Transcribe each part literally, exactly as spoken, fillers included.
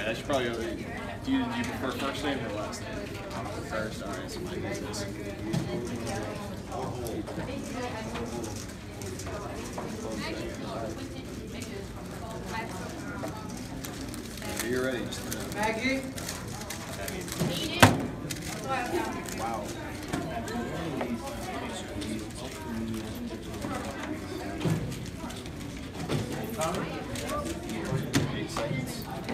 I should probably. Do you, do you prefer first name or last name? First. All right. So mine is this. Are you ready? Just a minute. Maggie. Maggie. Wow. Eight seconds.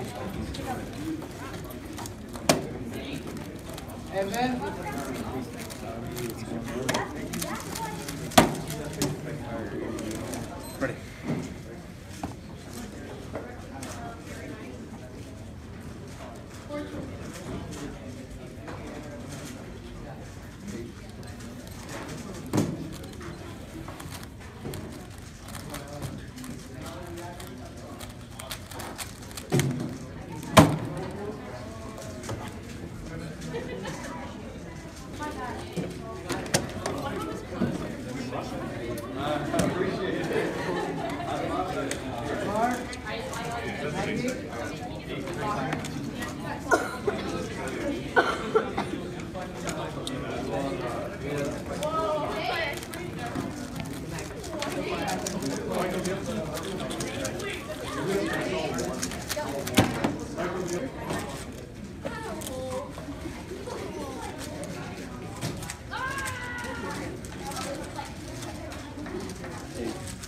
Evan. Ready. Eight.